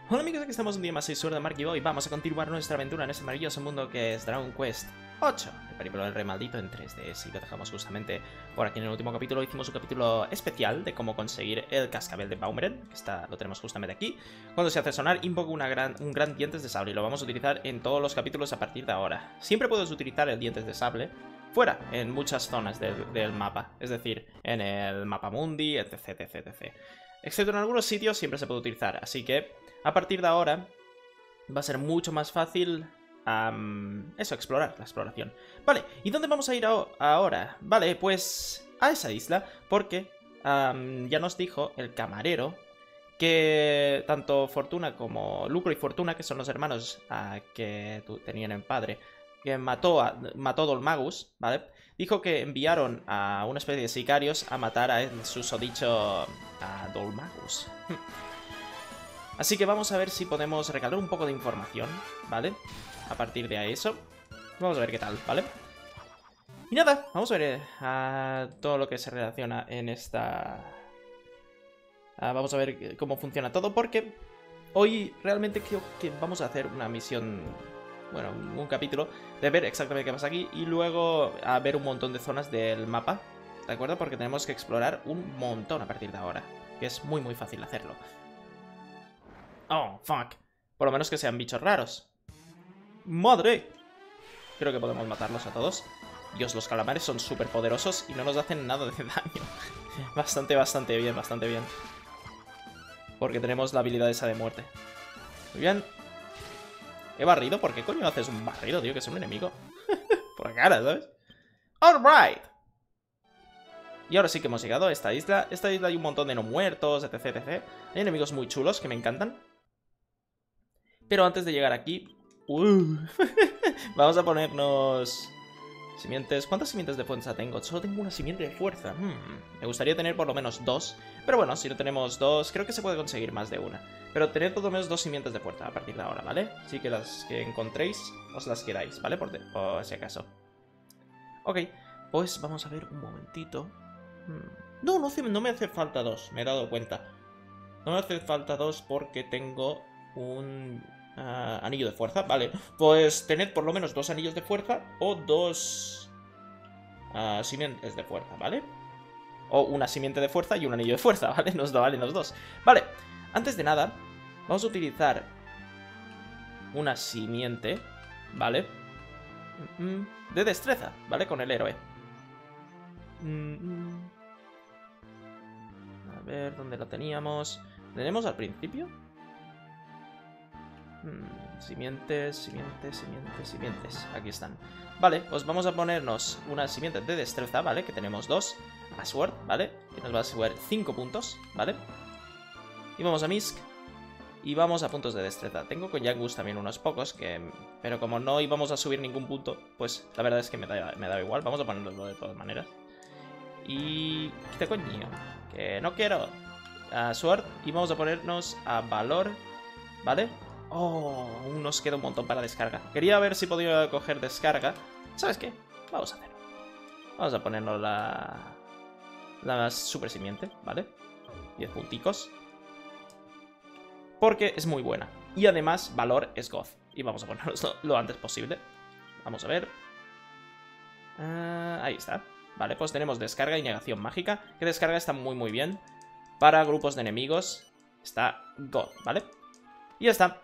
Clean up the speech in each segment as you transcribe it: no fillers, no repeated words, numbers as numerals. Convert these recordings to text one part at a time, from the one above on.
Hola amigos, aquí estamos un día más, soy Sword de Mark y hoy vamos a continuar nuestra aventura en este maravilloso mundo que es Dragon Quest 8, el periplo del rey maldito en 3D. Si lo dejamos justamente por aquí en el último capítulo, hicimos un capítulo especial de cómo conseguir el cascabel de Baumeren, que lo tenemos justamente aquí. Cuando se hace sonar, invoca un gran dientes de sable y lo vamos a utilizar en todos los capítulos a partir de ahora. Siempre puedes utilizar el dientes de sable fuera, en muchas zonas del mapa, es decir, en el mapa mundi, etc, etc, etc. Excepto en algunos sitios siempre se puede utilizar, así que a partir de ahora va a ser mucho más fácil explorar, la exploración. Vale, ¿y dónde vamos a ir ahora? Vale, pues a esa isla, porque ya nos dijo el camarero que tanto Fortuna como Lucro y Fortuna, que son los hermanos que tenían en padre, que mató Dolmagus, ¿vale? Dijo que enviaron a una especie de sicarios a matar a el susodicho Dolmagus. Así que vamos a ver si podemos recalar un poco de información, ¿vale? A partir de eso, vamos a ver qué tal, ¿vale? Y nada, vamos a ver todo lo que se relaciona en esta... vamos a ver cómo funciona todo, porque hoy realmente creo que vamos a hacer una misión... Bueno, un capítulo de ver exactamente qué pasa aquí y luego a ver un montón de zonas del mapa, ¿de acuerdo? Porque tenemos que explorar un montón a partir de ahora, que es muy fácil hacerlo. Oh, fuck. Por lo menos que sean bichos raros. ¡Madre! Creo que podemos matarlos a todos. Dios, los calamares son súper poderosos y no nos hacen nada de daño. Bastante bien, bastante bien. Porque tenemos la habilidad esa de muerte. Muy bien. He barrido. ¿Por qué coño haces un barrido, tío? Que es un enemigo. Por la cara, ¿sabes? Alright. Y ahora sí que hemos llegado a esta isla. Esta isla hay un montón de no muertos, etc, etc. Hay enemigos muy chulos que me encantan. Pero antes de llegar aquí... vamos a ponernos... Simientes... ¿Cuántas simientes de fuerza tengo? Solo tengo una simiente de fuerza. Me gustaría tener por lo menos dos. Pero bueno, si no tenemos dos... Creo que se puede conseguir más de una. Pero tener por lo menos dos simientes de fuerza a partir de ahora, ¿vale? Así que las que encontréis, os las queráis, ¿vale? Por si acaso. Ok, pues vamos a ver un momentito. No me hace falta dos, me he dado cuenta. No me hace falta dos porque tengo un... anillo de fuerza, vale. Pues tened por lo menos dos anillos de fuerza o dos simientes de fuerza, ¿vale? O una simiente de fuerza y un anillo de fuerza, ¿vale? Nos lo valen los dos. Vale, antes de nada, vamos a utilizar una simiente, ¿vale? De destreza, ¿vale? Con el héroe. A ver, ¿dónde lo teníamos? ¿Tenemos al principio? Simientes. Aquí están. Vale, pues vamos a ponernos una simiente de destreza, ¿vale? Que tenemos dos. A Sword, ¿vale? Que nos va a subir 5 puntos, ¿vale? Y vamos a Misk. Y vamos a puntos de destreza. Tengo con Yangus también unos pocos, pero como no íbamos a subir ningún punto, pues la verdad es que me da igual. Vamos a ponerlo de todas maneras. Y... ¿Qué coño? Que no quiero. A Sword. Y vamos a ponernos a Valor, ¿vale? Oh, aún nos queda un montón para descarga. Quería ver si podía coger descarga. ¿Sabes qué? Vamos a hacerlo. Vamos a ponernos la super simiente, ¿vale? 10 punticos. Porque es muy buena. Y además, valor es goth. Y vamos a ponernos lo antes posible. Vamos a ver. Ahí está. Vale, pues tenemos descarga y negación mágica. Que descarga está muy bien. Para grupos de enemigos está goth, ¿vale? Y ya está.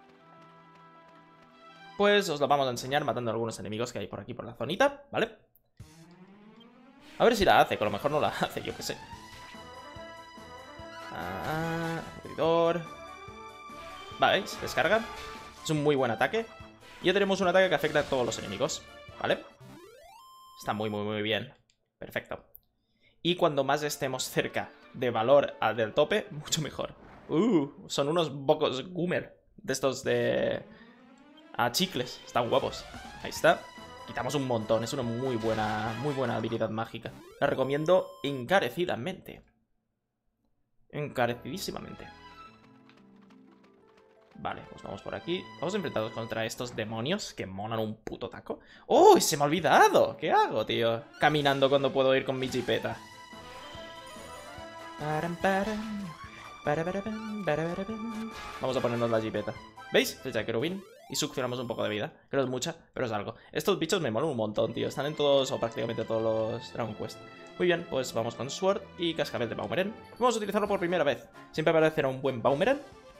Pues os lo vamos a enseñar matando a algunos enemigos que hay por aquí por la zonita, ¿vale? A ver si la hace, que a lo mejor no la hace, yo qué sé. Abridor. Vale, se descarga. Es un muy buen ataque. Y ya tenemos un ataque que afecta a todos los enemigos, ¿vale? Está muy bien. Perfecto. Y cuando más estemos cerca de valor del tope, mucho mejor. Son unos bocos Goomer. De estos de... chicles. Están guapos. Ahí está. Quitamos un montón. Es una muy buena habilidad mágica. La recomiendo encarecidamente. Encarecidísimamente. Vale, pues vamos por aquí. Vamos enfrentados contra estos demonios que monan un puto taco. ¡Oh! ¡Se me ha olvidado! ¿Qué hago, tío? Caminando cuando puedo ir con mi jipeta. Vamos a ponernos la jipeta. ¿Veis? Flecha de querubín. Y succionamos un poco de vida. Que no es mucha, pero es algo. Estos bichos me molan un montón, tío. Están en todos, o prácticamente todos los Dragon Quest. Muy bien, pues vamos con Sword y Cascabel de Boomerang. Vamos a utilizarlo por primera vez. Siempre parecerá un buen Boomerang.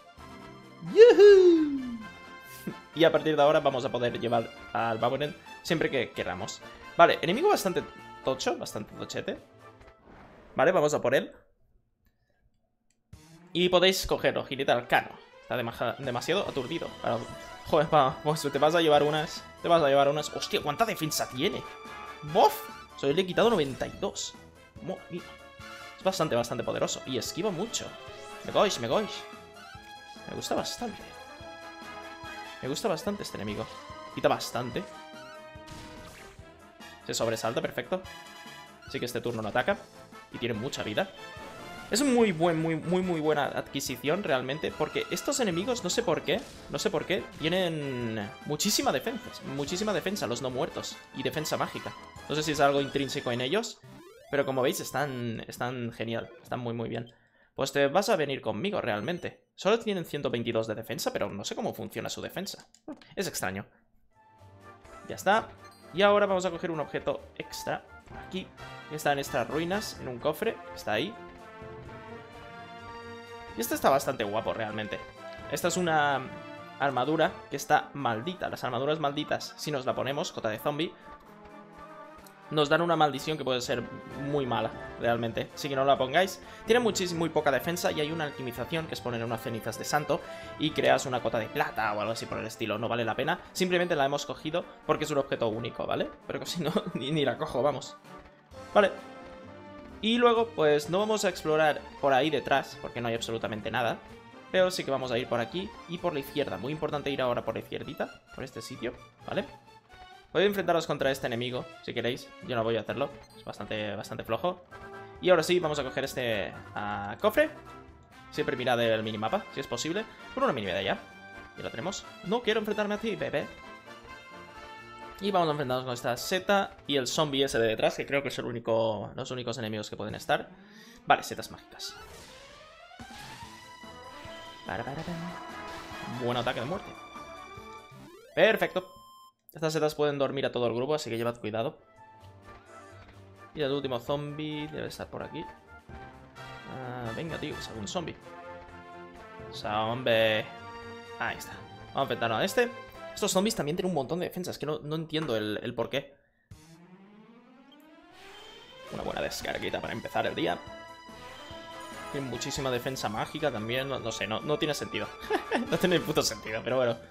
¡Yuhu! Y a partir de ahora vamos a poder llevar al Boomerang siempre que queramos. Vale, enemigo bastante tocho, bastante tochete. Vale, vamos a por él. Y podéis cogerlo, Jinete Arcano. Está demasiado aturdido. Joder, pues te vas a llevar unas. Te vas a llevar unas. Hostia, ¿cuánta defensa tiene? ¡Bof! Solo le he quitado 92. Es bastante poderoso. Y esquiva mucho. Me gois. Me gusta bastante. Me gusta bastante este enemigo. Quita bastante. Se sobresalta, perfecto. Así que este turno no ataca. Y tiene mucha vida. Es muy buena adquisición realmente. Porque estos enemigos, no sé por qué, tienen muchísima defensa, los no muertos. Y defensa mágica. No sé si es algo intrínseco en ellos. Pero como veis están genial. Están muy bien. Pues te vas a venir conmigo realmente. Solo tienen 122 de defensa, pero no sé cómo funciona su defensa. Es extraño. Ya está. Y ahora vamos a coger un objeto extra. Aquí. Está en estas ruinas, en un cofre. Está ahí. Y este está bastante guapo realmente. Esta es una armadura que está maldita. Las armaduras malditas, si nos la ponemos, cota de zombie, nos dan una maldición que puede ser muy mala, realmente. Así que no la pongáis. Tiene muy poca defensa y hay una alquimización, que es poner unas cenizas de santo y creas una cota de plata o algo así por el estilo. No vale la pena. Simplemente la hemos cogido porque es un objeto único, ¿vale? Pero que si no, ni la cojo, vamos. Vale. Y luego, pues no vamos a explorar por ahí detrás, porque no hay absolutamente nada. Pero sí que vamos a ir por aquí y por la izquierda. Muy importante ir ahora por la izquierdita, por este sitio, ¿vale? Podéis enfrentaros contra este enemigo, si queréis. Yo no voy a hacerlo, es bastante flojo. Y ahora sí, vamos a coger este cofre. Siempre mirad el minimapa, si es posible. Por una mini medalla. Ya lo tenemos. No quiero enfrentarme a ti, bebé. Y vamos a enfrentarnos con esta seta y el zombie ese de detrás, que creo que es los únicos enemigos que pueden estar. Vale, setas mágicas. Buen ataque de muerte. Perfecto. Estas setas pueden dormir a todo el grupo, así que llevad cuidado. Y el último zombie debe estar por aquí. Venga, tío, que salga un zombie. Zombie. Ahí está. Vamos a enfrentarnos a este. Estos zombies también tienen un montón de defensas, que no entiendo el por qué. Una buena descarguita para empezar el día. Tienen muchísima defensa mágica también. No sé, no tiene sentido. No tiene puto sentido, pero bueno.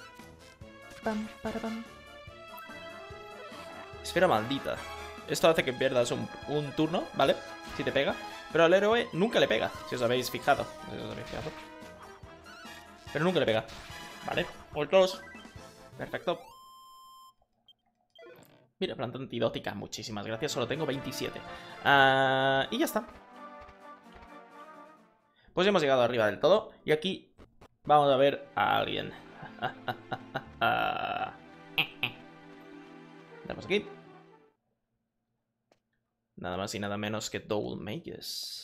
Esfera maldita. Esto hace que pierdas un turno, ¿vale? Si te pega. Pero al héroe nunca le pega, si os habéis fijado. Pero nunca le pega. Vale, otros. Perfecto. Mira, planta antidótica. Muchísimas gracias, solo tengo 27. Y ya está. Pues ya hemos llegado arriba del todo. Y aquí vamos a ver a alguien. Tenemos aquí. Nada más y nada menos que Double Mages.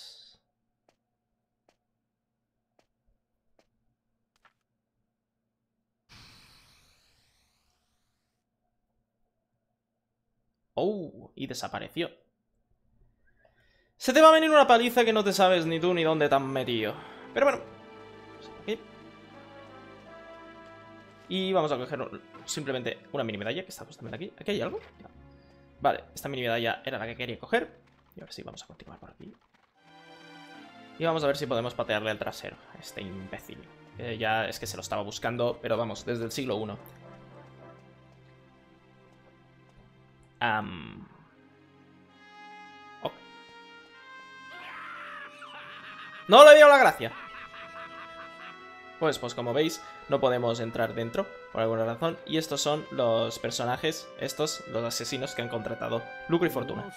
Oh, y desapareció. Se te va a venir una paliza que no te sabes ni tú ni dónde te han metido. Pero bueno. Aquí. Y vamos a coger simplemente una mini medalla que está justamente aquí. ¿Aquí hay algo? No. Vale, esta mini medalla era la que quería coger. Y ahora sí, vamos a continuar por aquí. Y vamos a ver si podemos patearle al trasero a este imbécil. Ya es que se lo estaba buscando, pero vamos, desde el siglo I. Oh. No le dio la gracia. Pues como veis, no podemos entrar dentro por alguna razón. Y estos son los personajes, los asesinos que han contratado Lucro y Fortuna.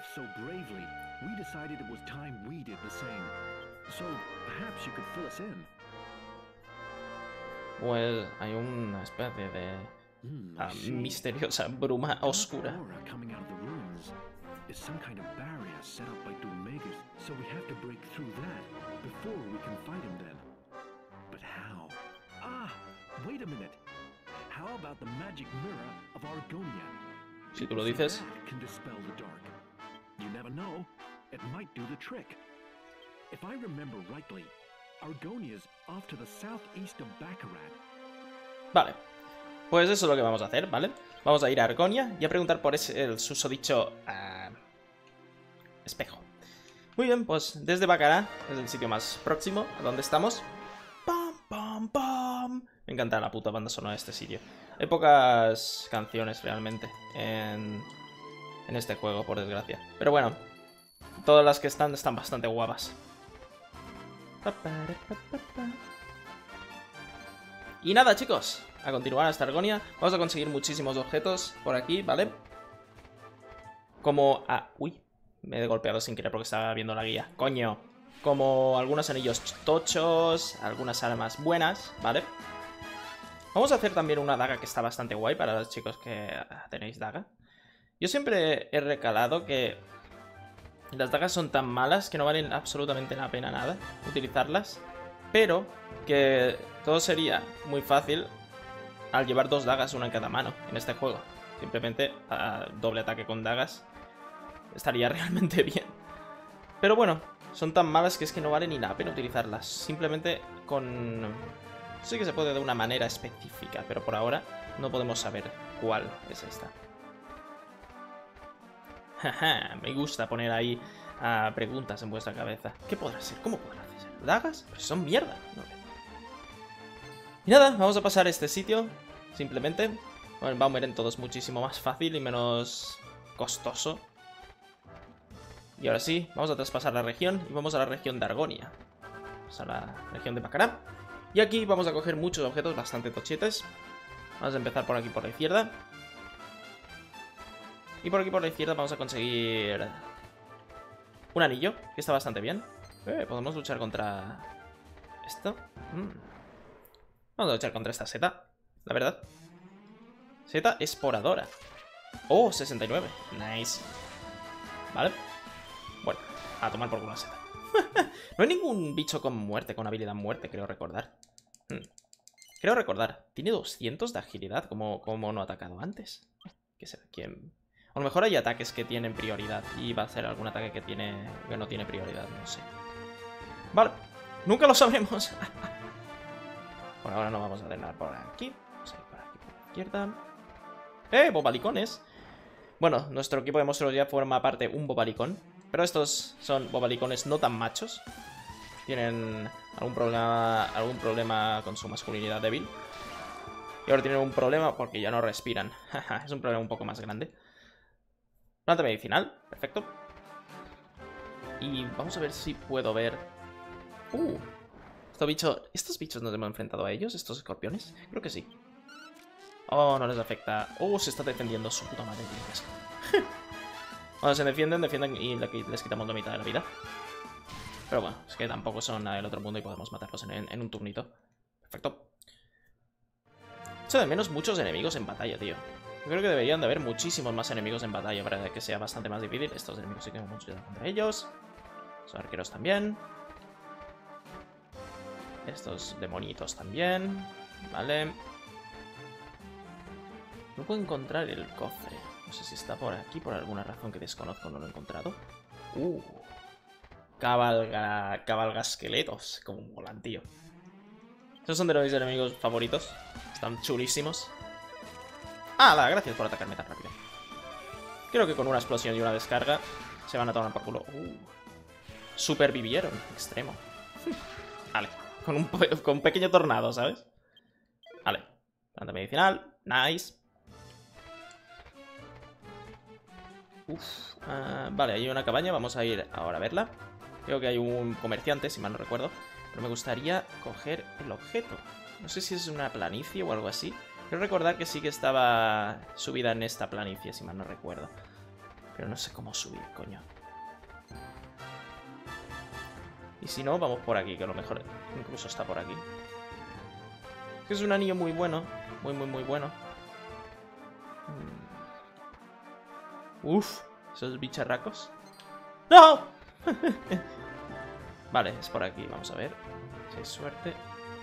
Pues hay una especie de misteriosa bruma oscura. is some kind of barrier set up by Doommagus, so we have to break through that before we can fight him then. But how? Ah, wait a minute. How about the magic mirror of Argonia? Si tú lo dices. That can dispel the dark. You never know. It might do the trick. If I remember rightly, Argonia's off to the southeast of Baccarat. Vale. Pues eso es lo que vamos a hacer, ¿vale? Vamos a ir a Argonia y a preguntar por el susodicho espejo. Muy bien, pues desde Baccarat es el sitio más próximo a donde estamos. ¡Pam, pam, pam! Me encanta la puta banda sonora de este sitio. Hay pocas canciones realmente en este juego, por desgracia. Pero bueno, todas las que están bastante guapas. Y nada, chicos, a continuar hasta Argonia. Vamos a conseguir muchísimos objetos por aquí, ¿vale? Como... uy, me he golpeado sin querer porque estaba viendo la guía. ¡Coño! Como algunos anillos tochos, algunas armas buenas, ¿vale? Vamos a hacer también una daga que está bastante guay para los chicos que tenéis daga. Yo siempre he recalado que las dagas son tan malas que no valen absolutamente la pena nada utilizarlas, pero que todo sería muy fácil al llevar dos dagas, una en cada mano en este juego. Simplemente doble ataque con dagas estaría realmente bien. Pero bueno, son tan malas que es que no vale ni la pena utilizarlas. Simplemente con... sí que se puede de una manera específica, pero por ahora no podemos saber cuál es esta. Jaja, me gusta poner ahí preguntas en vuestra cabeza. ¿Ququé podrá ser? ¿Cómo podrá ser? ¿Dagas? Pues son mierda. No. Y nada, vamos a pasar este sitio. Simplemente. Bueno, vamos a ver en todos muchísimo más fácil y menos costoso. Y ahora sí, vamos a traspasar la región y vamos a la región de Argonia. Vamos a la región de Baccarat. Y aquí vamos a coger muchos objetos bastante tochetes. Vamos a empezar por aquí por la izquierda. Y por aquí por la izquierda vamos a conseguir un anillo, que está bastante bien. Podemos luchar contra esto. Vamos a luchar contra esta seta, la verdad. Seta esporadora. Oh, 69. Nice. Vale. Bueno, a tomar por culo la seta. No hay ningún bicho con muerte, con habilidad muerte, creo recordar. Creo recordar. Tiene 200 de agilidad, como no ha atacado antes. ¿Qué será? ¿Quién? A lo mejor hay ataques que tienen prioridad y va a ser algún ataque que no tiene prioridad, no sé. Vale, nunca lo sabremos. Por ahora no vamos a hacer nada por aquí. Vamos a ir por aquí por la izquierda. Bobalicones. Bueno, nuestro equipo de monstruos ya forma parte un bobalicón. Pero estos son bobalicones no tan machos. Tienen algún problema con su masculinidad débil. Y ahora tienen un problema porque ya no respiran. Es un problema un poco más grande. Planta medicinal, perfecto. Y vamos a ver si puedo ver... ¿Estos bichos nos hemos enfrentado a ellos? ¿Estos escorpiones? Creo que sí. Oh, no les afecta. Se está defendiendo su puta madre. Cuando se defienden y les quitamos la mitad de la vida. Pero bueno, es que tampoco son del otro mundo y podemos matarlos en un turnito. Perfecto. Echo de menos muchos enemigos en batalla, tío. Yo creo que deberían de haber muchísimos más enemigos en batalla para que sea bastante más difícil. Estos enemigos sí que hemos luchado contra ellos. Los arqueros también. Estos demonitos también. Vale. No puedo encontrar el cofre. No sé si está por aquí, por alguna razón que desconozco, no lo he encontrado. Cabalga esqueletos. Como molan, tío. Estos son de mis enemigos favoritos. Están chulísimos. Gracias por atacarme tan rápido. Creo que con una explosión y una descarga se van a tomar por culo. Supervivieron. Extremo. Vale. Con un pequeño tornado, ¿sabes? Vale. Planta medicinal. Nice. Vale, hay una cabaña. Vamos a ir ahora a verla. Creo que hay un comerciante, si mal no recuerdo. Pero me gustaría coger el objeto. No sé si es una planicie o algo así. Quiero recordar que sí que estaba subida en esta planicie, si mal no recuerdo. Pero no sé cómo subir, coño. Y si no, vamos por aquí, que a lo mejor incluso está por aquí. Es un anillo muy bueno. Muy bueno. Esos bicharracos. ¡No! Vale, es por aquí, vamos a ver. Si hay suerte.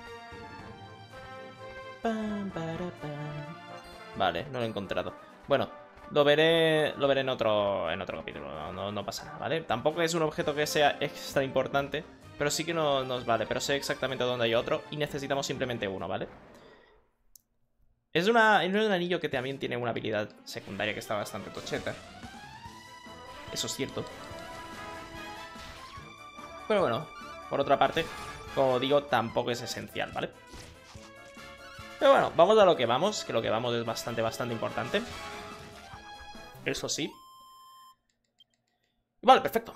Vale, no lo he encontrado. Bueno, lo veré en otro capítulo, no pasa nada, ¿vale? Tampoco es un objeto que sea extra importante, pero sí que nos vale. Pero sé exactamente dónde hay otro y necesitamos simplemente uno, ¿vale? Es un anillo que también tiene una habilidad secundaria que está bastante tocheta. Eso es cierto. Pero bueno, por otra parte, como digo, tampoco es esencial, ¿vale? Pero bueno, vamos a lo que vamos, que lo que vamos es bastante importante. Eso sí. Vale, perfecto.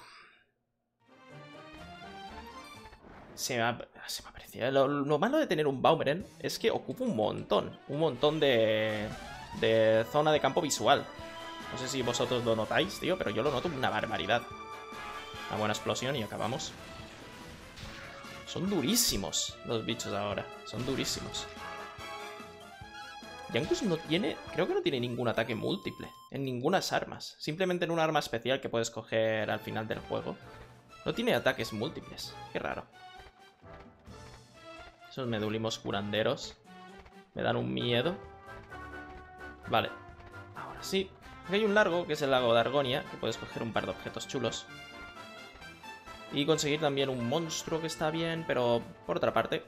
Se me aprecia. Lo malo de tener un Boomerang es que ocupa un montón de zona de campo visual. No sé si vosotros lo notáis, tío, pero yo lo noto una barbaridad. Una buena explosión y acabamos. Son durísimos los bichos ahora. Son durísimos. Yankus no tiene... Creo que no tiene ningún ataque múltiple. En ningunas armas. Simplemente en un arma especial que puedes coger al final del juego. No tiene ataques múltiples. Qué raro. Esos medulimos curanderos me dan un miedo. Vale. Ahora sí. Aquí hay un largo, que es el lago de Argonia, que puedes coger un par de objetos chulos. Y conseguir también un monstruo que está bien, pero por otra parte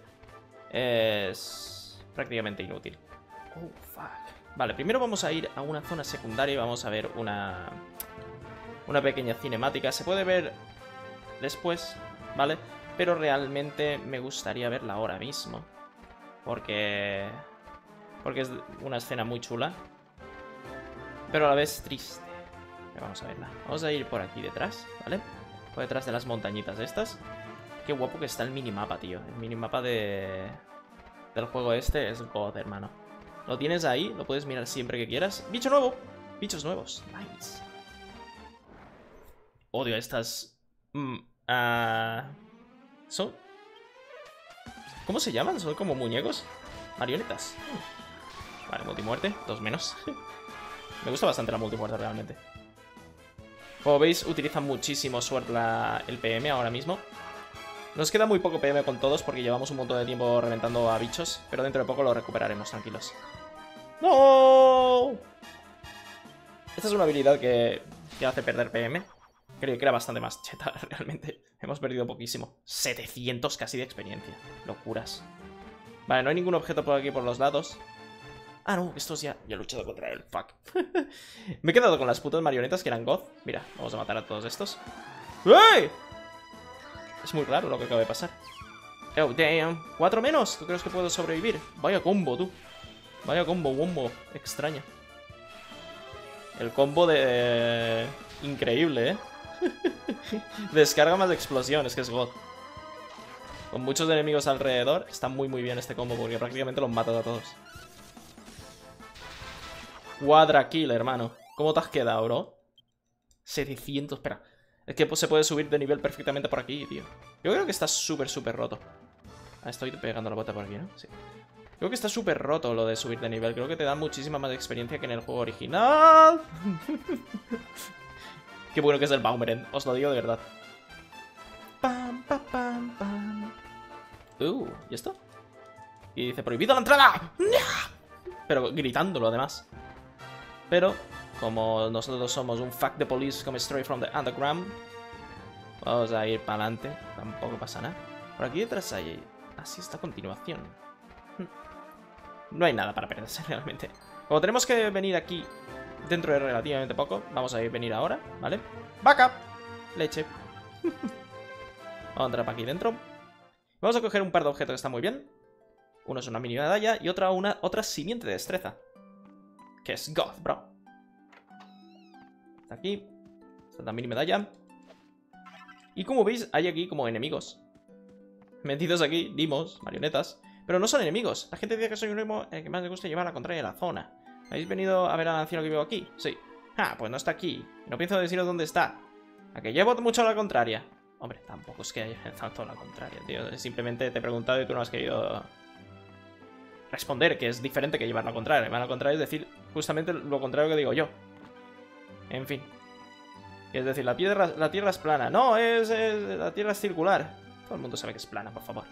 es prácticamente inútil. Oh, fuck. Vale, primero vamos a ir a una zona secundaria y vamos a ver una pequeña cinemática. Se puede ver después, ¿vale? Pero realmente me gustaría verla ahora mismo. Porque es una escena muy chula, pero a la vez triste. Vamos a verla. Vamos a ir por aquí detrás, ¿vale? Por detrás de las montañitas estas. Qué guapo que está el minimapa, tío. El minimapa del juego este es God, hermano. Lo tienes ahí, lo puedes mirar siempre que quieras. ¡Bicho nuevo! Bichos nuevos. Nice. Odio estas... ¿Son? ¿Cómo se llaman? ¿Son como muñecos? Marionetas. Vale, multimuerte. 2 menos. Me gusta bastante la multimuerte realmente. Como veis, utiliza muchísimo Sword el PM ahora mismo. Nos queda muy poco PM con todos porque llevamos un montón de tiempo reventando a bichos, pero dentro de poco lo recuperaremos, tranquilos. ¡No! Esta es una habilidad que hace perder PM. Creo que era bastante más cheta, realmente. Hemos perdido poquísimo. 700 casi de experiencia. Locuras. Vale, no hay ningún objeto por aquí por los lados. Ah, no, estos ya he luchado contra él. Fuck. Me he quedado con las putas marionetas que eran God. Mira, vamos a matar a todos estos. ¡Ey! Es muy raro lo que acaba de pasar. Oh, damn. 4 menos. ¿Tú crees que puedo sobrevivir? Vaya combo, tú. Vaya combo extraño. El combo de... increíble, ¿eh? Descarga más de explosiones, que es God. Con muchos enemigos alrededor, está muy bien este combo porque prácticamente los matas a todos. Quadra kill, hermano. ¿Cómo te has quedado, bro? 700, espera. Es que se puede subir de nivel perfectamente por aquí, tío. Yo creo que está súper roto. Ah, estoy pegando la bota por aquí, ¿no? Sí. Creo que está súper roto lo de subir de nivel. Creo que te da muchísima más experiencia que en el juego original. Qué bueno que es el Boomerang, os lo digo de verdad. Pam, pam, pam, pam. ¿Y esto? Y dice, prohibido la entrada. Pero gritándolo además. Pero, como nosotros somos un fuck the police come straight from the underground, vamos a ir para adelante. Tampoco pasa nada. Por aquí detrás hay... Así está a continuación. No hay nada para perderse realmente. Como tenemos que venir aquí dentro de relativamente poco, vamos a venir ahora, ¿vale? ¡Backup! Leche. Vamos a entrar para aquí dentro. Vamos a coger un par de objetos que están muy bien. Uno es una mini medalla y otra simiente de destreza. Que es God, bro. Está aquí. Está la mini medalla. Y como veis, hay aquí como enemigos. Metidos aquí, dimos, marionetas. Pero no son enemigos. La gente dice que soy un emo que más le gusta llevar la contraria de la zona. ¿Habéis venido a ver al anciano que vivo aquí? Sí. Ah, pues no está aquí. No pienso deciros dónde está. ¿A que llevo mucho a la contraria? Hombre, tampoco es que haya tanto a la contraria, tío. Simplemente te he preguntado y tú no has querido responder, que es diferente que llevar la contraria. Llevar la contraria es decir justamente lo contrario que digo yo. En fin. Es decir, la Tierra es plana. No, la Tierra es circular. Todo el mundo sabe que es plana, por favor.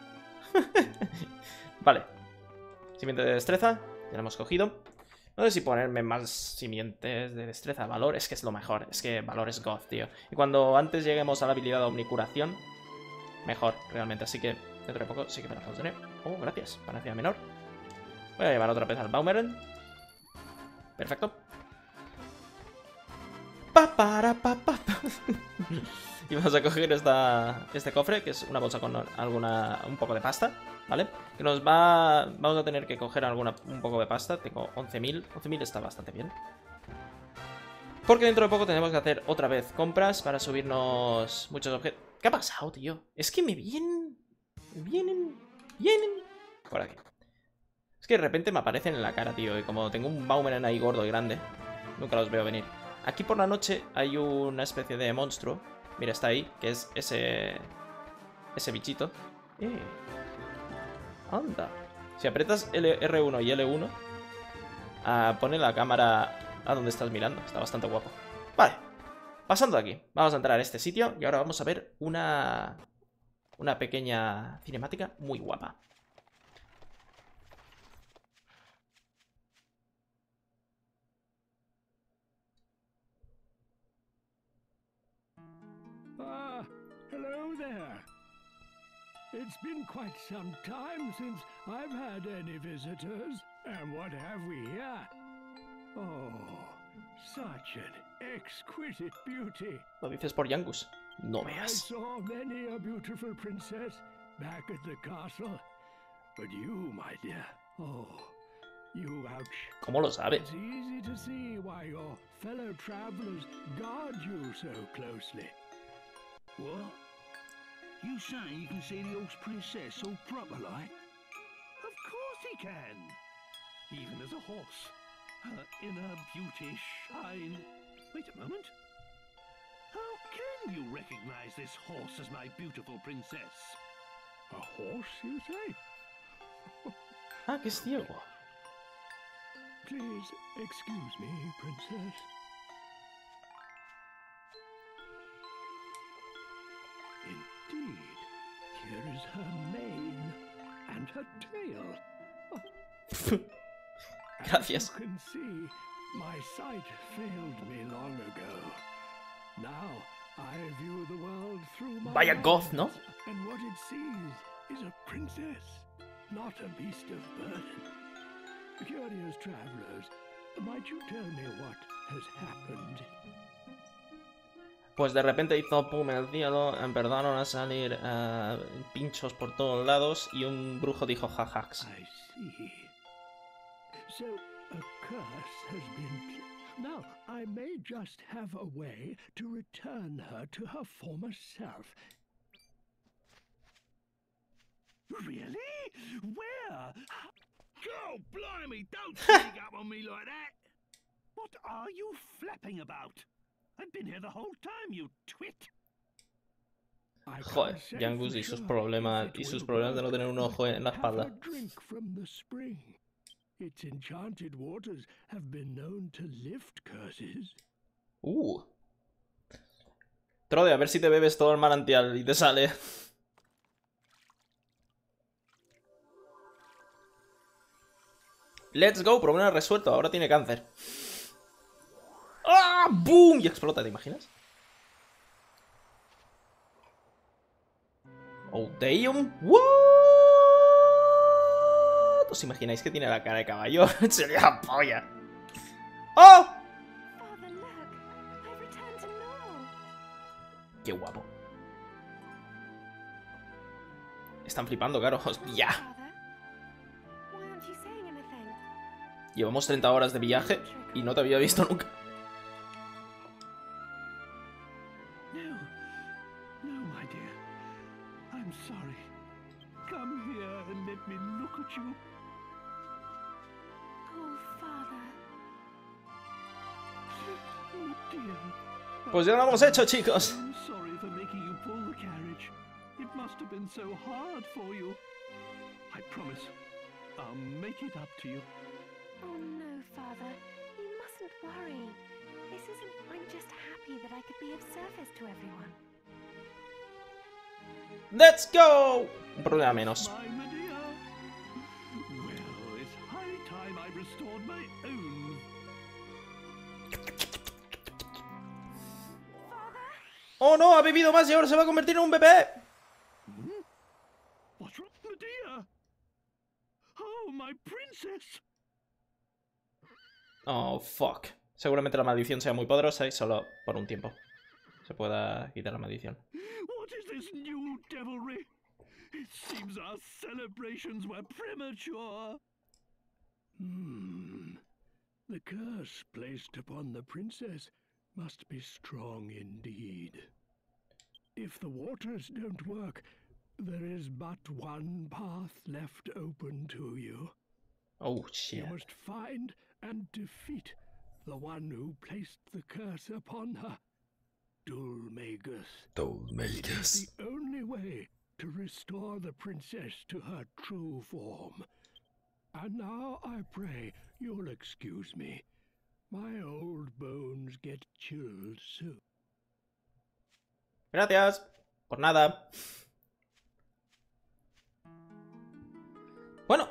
Vale. Simiente de destreza. Ya lo hemos cogido. No sé si ponerme más simientes de destreza. Valor es que es lo mejor. Es que valor es God, tío. Y cuando antes lleguemos a la habilidad de omnicuración, mejor, realmente. Así que dentro de poco sí que me la podemos tener. Oh, gracias. Panacea menor. Voy a llevar otra vez al Baumeren. Perfecto. Y vamos a coger este cofre, que es una bolsa con un poco de pasta, ¿vale? Que vamos a tener que coger un poco de pasta. Tengo 11.000. 11.000 está bastante bien. Porque dentro de poco tenemos que hacer otra vez compras para subirnos muchos objetos. ¿Qué ha pasado, tío? Es que me vienen por aquí. Es que de repente me aparecen en la cara, tío. Y como tengo un Baumeren ahí gordo y grande, nunca los veo venir. Aquí por la noche hay una especie de monstruo. Mira, está ahí, que es ese bichito. Anda. Si aprietas R1 y L1, pone la cámara a donde estás mirando. Está bastante guapo. Vale. Pasando de aquí. Vamos a entrar a este sitio y ahora vamos a ver una pequeña cinemática muy guapa. Hello there. It's been quite some time since I've had any visitors. And what have we here? Oh, such an exquisite beauty. Lo dices por Yangus. No I veas. saw many a beautiful princess back at the castle. But you, my dear, oh, you ouch. ¿Cómo lo sabe? It's easy to see why your fellow travelers guard you so closely. What? You saying you can see the horse princess all proper like? Of course he can. Even as a horse. Her inner beauty shine. Wait a moment. How can you recognize this horse as my beautiful princess? A horse, you say? Ah, que es ciego. Please excuse me, princess. Indeed, here is her mane and her tail. Gracias. As you can see, my sight failed me long ago. Now I view the world through my Vaya goth, eyes, ¿no? and what it sees is a princess, not a beast of burden. Curious travelers, might you tell me what has happened? Pues de repente hizo pum en el cielo, empezaron a salir pinchos por todos lados y un brujo dijo jajax. I see. So a curse has been. Now I may just have a way to return her to her former self. Really? Where? Oh, blimey, don't sneak up on me like that! What are you flapping about? I've been here the whole time, you twit! I Joder, can't say Yangus for y sus sure problemas if it will de no work, tener un ojo en la but espalda. have a drink from the spring. Its enchanted waters have been known to lift curses. Trode, a ver si te bebes todo el manantial y te sale. Let's go, problema resuelto. Ahora tiene cáncer. ¡Ah! ¡Boom! Y explota, ¿te imaginas? Oh, damn. What? ¿Os imagináis que tiene la cara de caballo? Sería polla. ¡Oh! Father, look. I've returned to normal. ¡Qué guapo! Están flipando, claro. ¡Hostia! Father, why aren't you saying anything? Llevamos 30 horas de viaje y no te había visto nunca. No, my dear. I'm sorry. Come here and let me look at you. Oh, Father. Oh, dear. Pues ya lo hemos hecho, chicos. I'm sorry for making you pull the carriage. It must have been so hard for you. I promise I'll make it up to you. Oh, no, Father. You mustn't worry. This isn't. I'm just happy that I could be of service to everyone. ¡Let's go! Un problema menos. My Medea. Well, it's high time I restored my own. ¡Oh no! ¡Ha bebido más y ahora se va a convertir en un bebé! What's wrong, Medea? Oh, my princess. Oh, fuck. Seguramente la maldición sea muy poderosa y solo por un tiempo se pueda quitar la maldición. What is this new devilry? It seems our celebrations were premature. The curse placed upon the princess must be strong indeed. If the waters don't work, there is but one path left open to you. Oh, shit. You must find and defeat the one who placed the curse upon her, Dulmagus. Dulmagus. The only way to restore the princess to her true form. And now I pray you'll excuse me. My old bones get chilled soon. Gracias. Por nada. Bueno.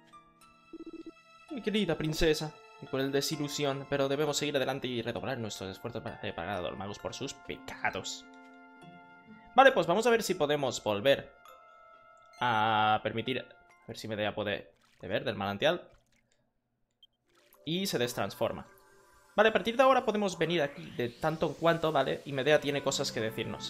Mi querida princesa. Y con el desilusión, pero debemos seguir adelante y redoblar nuestros esfuerzos para hacer pagar a los magos por sus pecados. Vale, pues vamos a ver si podemos volver a permitir... A ver si Medea puede beber del manantial. Y se destransforma. Vale, a partir de ahora podemos venir aquí de tanto en cuanto, ¿vale? Y Medea tiene cosas que decirnos.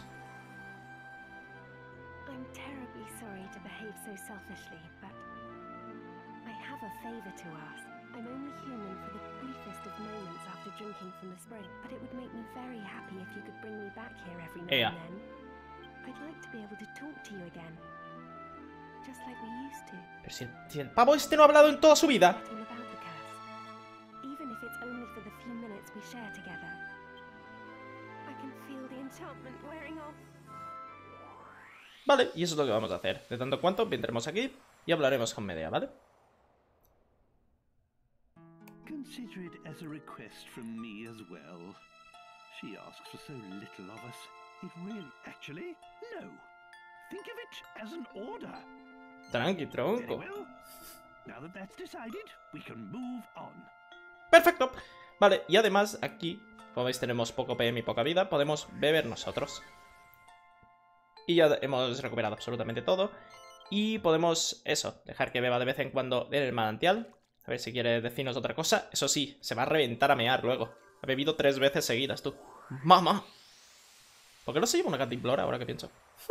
I'm terribly sorry to behave so selfishly, but I have a favor to ask. I'm only human for the briefest of moments after drinking from the spring, but it would make me very happy if you could bring me back here every now and then. I'd like to be able to talk to you again, just like we used to. Pero si el pavo este no ha hablado en toda su vida. All about the curse, even if it's only for the few minutes we share together. I can feel the enchantment wearing off. Vale, y eso es lo que vamos a hacer. De tanto en cuanto vendremos aquí y hablaremos con Medea, ¿vale? Consider it as a request from me as well. She asks for so little of us. It really... Actually, no. Think of it as an order. Tranqui, Very tronco. well. Now that that's decided, we can move on. Perfecto. Vale, y además aquí, como veis, tenemos poco PM y poca vida. Podemos beber nosotros. Y ya hemos recuperado absolutamente todo. Y podemos, eso, dejar que beba de vez en cuando en el manantial. A ver si quiere decirnos otra cosa. Eso sí, se va a reventar a mear luego. Ha bebido 3 veces seguidas, tú. ¡Mamá! ¿Por qué no se lleva una cantimplora ahora que pienso?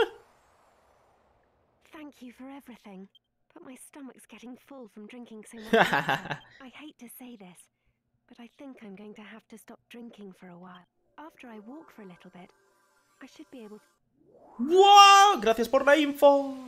Thank you for everything, but my stomach's getting full from drinking so much water. I hate to say this, but I think I'm going to have to stop drinking for a while. After I walk for a little bit, I should be able to... ¡Wow! Gracias por la info.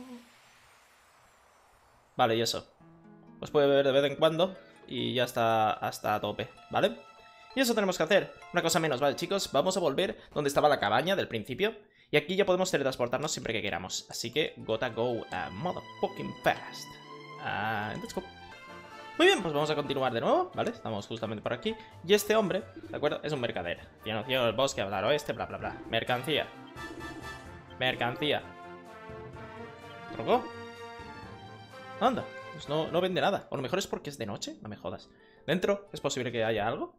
Vale, y eso. Pues puede beber de vez en cuando y ya está hasta a tope, ¿vale? Y eso tenemos que hacer. Una cosa menos, ¿vale, chicos? Vamos a volver donde estaba la cabaña del principio. Y aquí ya podemos teletransportarnos siempre que queramos. Así que gotta go a modo fucking fast. Let's go. Muy bien, pues vamos a continuar de nuevo, ¿vale? Estamos justamente por aquí. Y este hombre, ¿de acuerdo? Es un mercader. Tiene opción el bosque, hablar oeste, bla, bla, bla. Mercancía. Mercancía. ¿Trocó? Anda, pues no vende nada. O lo mejor es porque es de noche, no me jodas. ¿Dentro es posible que haya algo?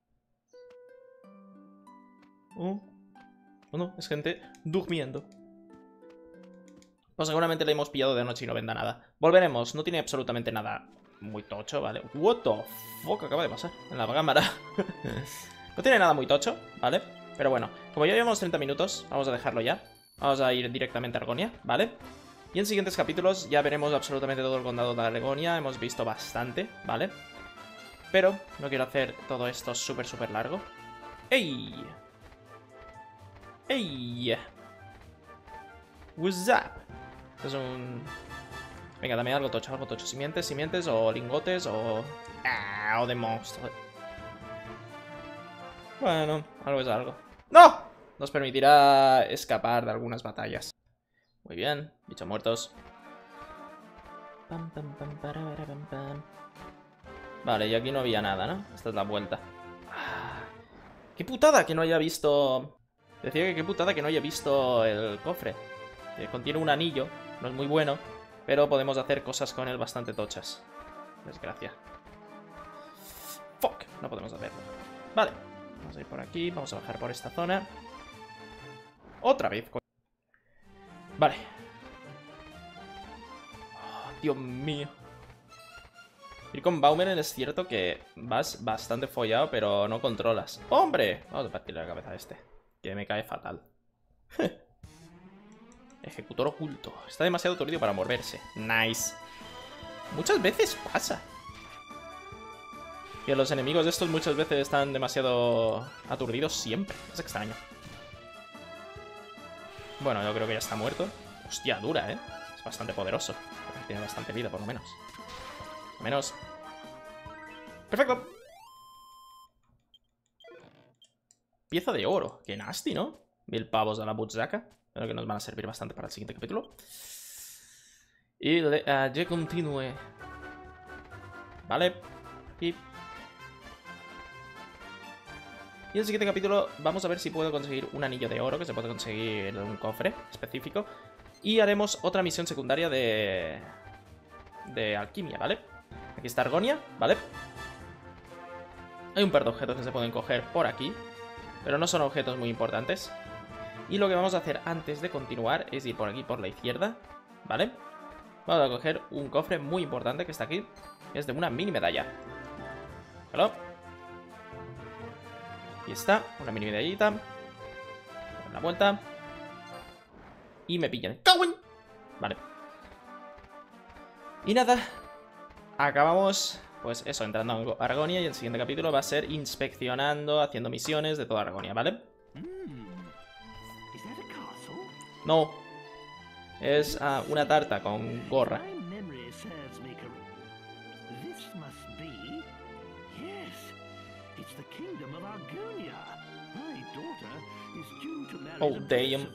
Oh, no, es gente durmiendo. Pues seguramente le hemos pillado de noche y no venda nada. Volveremos, no tiene absolutamente nada muy tocho, ¿vale? What the fuck acaba de pasar en la cámara. No tiene nada muy tocho, ¿vale? Pero bueno, como ya llevamos 30 minutos, vamos a dejarlo ya. Vamos a ir directamente a Argonia, ¿vale? Y en siguientes capítulos ya veremos absolutamente todo el condado de Argonia. Hemos visto bastante, ¿vale? Pero no quiero hacer todo esto súper largo. ¡Ey! ¡Ey! What's up? Es un... Venga, dame algo tocho, Simientes o lingotes o... o de monstruo. Bueno, algo es algo. ¡No! Nos permitirá escapar de algunas batallas. Muy bien, bichos muertos. Vale, y aquí no había nada, ¿no? Esta es la vuelta. ¡Qué putada que no haya visto! Decía que qué putada que no haya visto el cofre. Que contiene un anillo, no es muy bueno, pero podemos hacer cosas con él bastante tochas. Desgracia. Fuck, no podemos hacerlo. Vale, vamos a ir por aquí, vamos a bajar por esta zona. Otra vez. Vale. Oh, Dios mío. Ir con Baumeren es cierto que vas bastante follado, pero no controlas. ¡Hombre! Vamos a partirle la cabeza a este, que me cae fatal. Ejecutor oculto. Está demasiado aturdido para moverse. Nice. Muchas veces pasa que los enemigos de estos muchas veces están demasiado aturdidos siempre. Es extraño. Bueno, yo creo que ya está muerto. Hostia, dura, ¿eh? Es bastante poderoso. Tiene bastante vida, por lo menos. Al menos. ¡Perfecto! Pieza de oro. Qué nasty, ¿no? 1000 pavos a la butzaca. Creo que nos van a servir bastante para el siguiente capítulo. Y je continue. Vale. Y en el siguiente capítulo vamos a ver si puedo conseguir un anillo de oro, que se puede conseguir en un cofre específico. Y haremos otra misión secundaria de alquimia, ¿vale? Aquí está Argonia, ¿vale? Hay un par de objetos que se pueden coger por aquí, pero no son objetos muy importantes. Y lo que vamos a hacer antes de continuar es ir por aquí, por la izquierda, ¿vale? Vamos a coger un cofre muy importante que está aquí. Es de una mini medalla. Hello. Aquí está, una mini medallita. Dar la vuelta. Y me pillan. ¡Cagüín! Vale. Y nada. Acabamos, pues eso, entrando a Argonia. Y el siguiente capítulo va a ser inspeccionando, haciendo misiones de toda Argonia, ¿vale? No. Es una tarta con gorra. Oh, damn.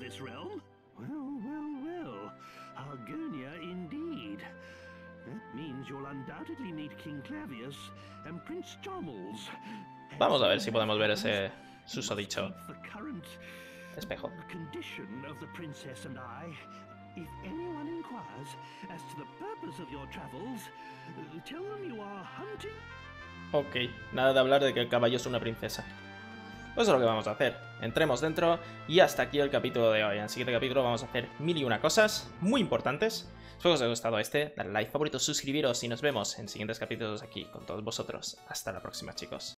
Well. Argonia indeed. That means you'll undoubtedly need King Clavius and Prince Chommels. Vamos a ver si podemos ver ese susodicho espejo. Condition of the princess and I. If anyone inquires as to the purpose of your travels, tell them you are hunting. Ok, nada de hablar de que el caballo es una princesa. Pues eso es lo que vamos a hacer. Entremos dentro y hasta aquí el capítulo de hoy. En el siguiente capítulo vamos a hacer 1001 cosas muy importantes. Espero que os haya gustado este. Dale like, favorito, suscribiros y nos vemos en siguientes capítulos aquí con todos vosotros. Hasta la próxima, chicos.